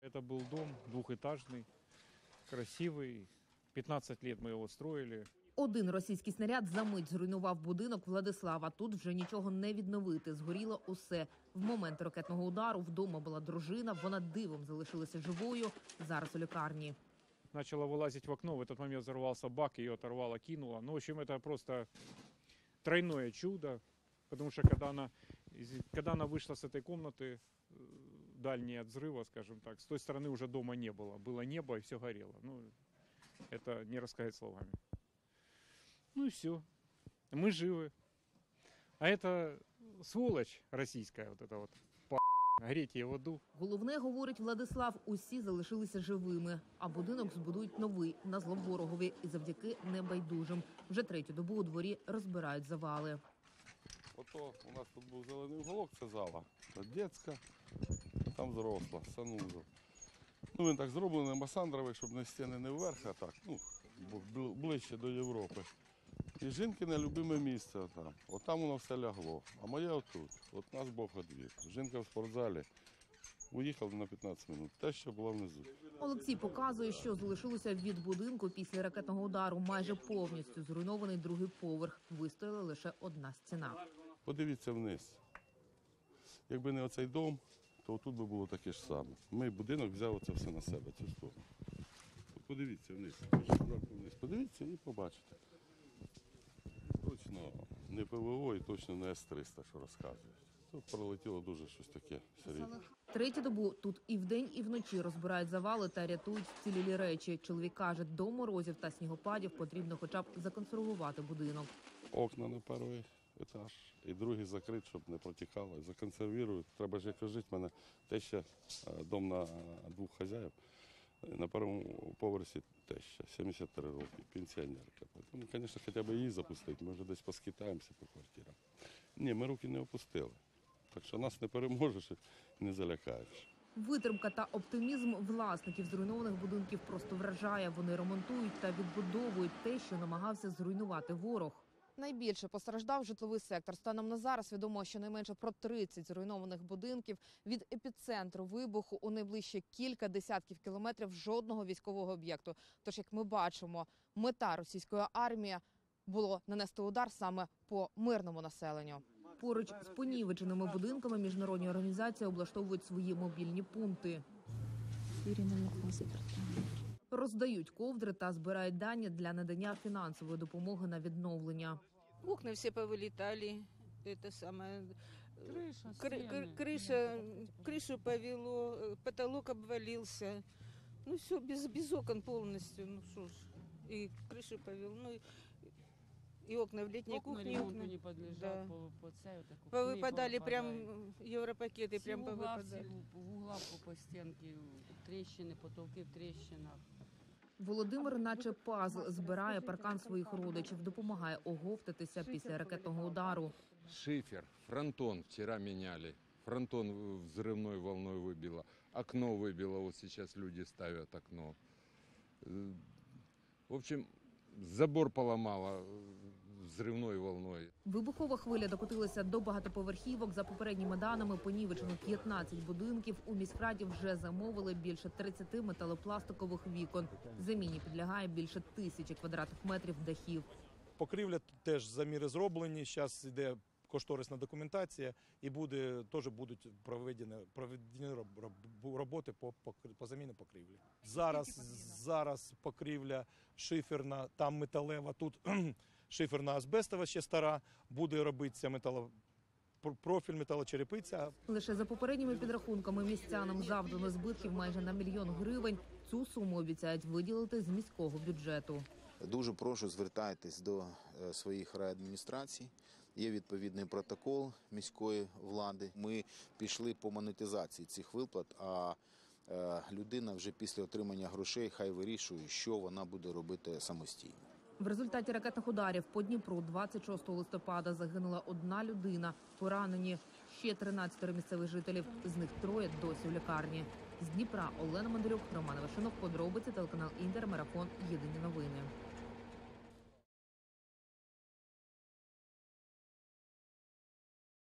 Это был дом двухэтажный, красивый. 15 лет мы его строили. Один російський снаряд за мить зруйнував будинок Владислава. Тут вже нічого не відновити. Згоріло усе. В момент ракетного удару вдома була дружина. Вона дивом залишилася живою. Зараз у лікарні. Начала вылазить в окно. В этот момент взорвался бак, ее оторвало, кинуло. Ну, в общем, это просто тройное чудо. Потому что когда она вышла с этой комнаты, дальней от взрыва, скажем так, с той стороны уже дома не было. Было небо и все горело. Ну, это не рассказать словами. Ну и все. Мы живы. А это сволочь российская, вот эта вот гореть її в аду. Головне, говорить Владислав, усі залишилися живими. А будинок збудують новий, на зло ворогові. І завдяки небайдужим. Вже третю добу у дворі розбирають завали. Ото у нас тут був зелений уголок, це зала. Це дитяча, там взросла, санузел. Ну, він так зроблений масандровий, щоб на стіни не вверх, а так, ну, ближче до Європи. І жінкине любиме місце там. От там воно все лягло. А моє отут. От нас Бог одвів. Жінка в спортзалі. Уїхав на 15 хвилин. Те, що було внизу. Олексій показує, що залишилося від будинку після ракетного удару. Майже повністю зруйнований другий поверх. Вистояла лише одна стіна. Подивіться вниз. Якби не оцей дом, то тут би було таке ж саме. Мій будинок взяв оце все на себе, цю сторону. Подивіться вниз. Подивіться і побачите. Точно не ПВО і точно не С-300, що розказують. Тут пролетіло дуже щось таке серйозне. Третю добу тут і вдень, і вночі розбирають завали та рятують вцілілі речі. Чоловік каже, до морозів та снігопадів потрібно хоча б законсервувати будинок. Окна на перший етаж і другий закрити, щоб не протікало. Законсервують. Треба ж якось жити. У мене теща, дом на двох хазяїв. На першому поверсі теща, 73 роки, пенсіонерка. Тому, звісно, хоча б її запустити, ми вже десь поскитаємося по квартирам. Ні, ми руки не опустили. Так що нас не переможеш і не залякаєш. Витримка та оптимізм власників зруйнованих будинків просто вражає. Вони ремонтують та відбудовують те, що намагався зруйнувати ворог. Найбільше постраждав житловий сектор. Станом на зараз відомо щонайменше про 30 зруйнованих будинків. Від епіцентру вибуху у найближчі кілька десятків кілометрів жодного військового об'єкту. Тож, як ми бачимо, мета російської армії було нанести удар саме по мирному населенню. Поруч з понівеченими будинками міжнародні організації облаштовують свої мобільні пункти. Роздають ковдри та збирають дані для надання фінансової допомоги на відновлення. Окна все повылетали, это самое, крышу повело, потолок обвалился. Ну все, без окон полностью, ну что ж, и крышу повело, ну и окна в летней кухне. Окна не подлежат, да. Повыпадали прям европакеты, прям в повыпадали. углах по стенке, трещины, потолки в трещинах. Володимир, наче пазл, збирає паркан своїх родичів, допомагає оговтатися після ракетного удару. Шифер, фронтон вчера меняли. Фронтон взрывной волной выбило. Окно выбило, вот сейчас люди ставят окно. В общем, забор поломало взривною волною. Вибухова хвиля докотилася до багатоповерхівок. За попередніми даними, понівечено 15 будинків. У міськраді вже замовили більше 30 металопластикових вікон. Заміні підлягає більше 1000 квадратних метрів дахів. Покрівля теж заміри зроблені. Зараз йде кошторисна документація і теж будуть проведені роботи по заміні покрівлі. Зараз покрівля шиферна, там металева, тут шиферна азбестова ще стара, буде робитися профіль металочерепиця. Лише за попередніми підрахунками містянам завдано збитків майже на 1 мільйон гривень. Цю суму обіцяють виділити з міського бюджету. Дуже прошу, звертайтесь до своїх райадміністрацій. Є відповідний протокол міської влади. Ми пішли по монетизації цих виплат, а людина вже після отримання грошей хай вирішує, що вона буде робити самостійно. В результаті ракетних ударів по Дніпру 26 листопада загинула 1 людина. Поранені ще 13 місцевих жителів, з них 3 досі в лікарні. З Дніпра Олена Мандарюк, Роман Вашинов, подробиці, телеканал Інтер, марафон, єдині новини.